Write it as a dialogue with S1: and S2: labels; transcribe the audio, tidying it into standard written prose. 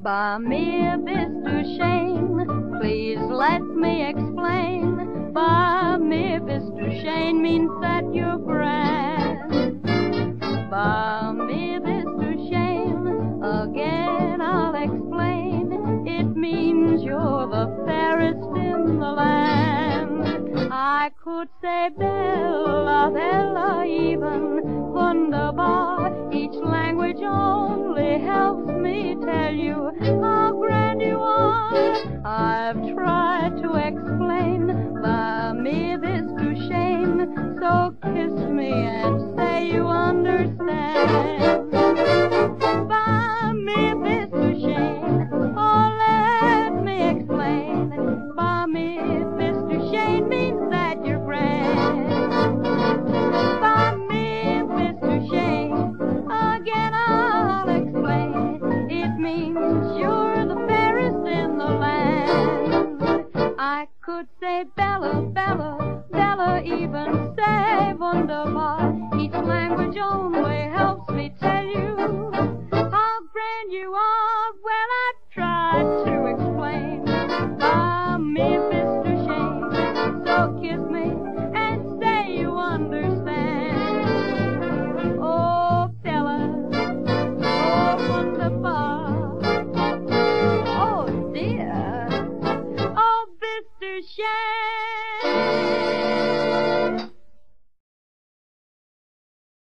S1: By mir bist du schön, please let me explain. By mir bist du schön means that you're grand. By mir bist du schön, again I'll explain. It means you're the fairest in the land. I could say Bella, Bella even, wunderbar. Each language only helps me tell you how grand you are. I've tried to explain, by mir bist du schön, so kiss me and say you understand. By mir bist du schön, oh let me explain. By mir bist du schön means that you're grand. By mir bist du schön, again I'll explain. It means you're the fairest in the land. I could say Bella, Bella, Bella even, say wunderbar. Each language only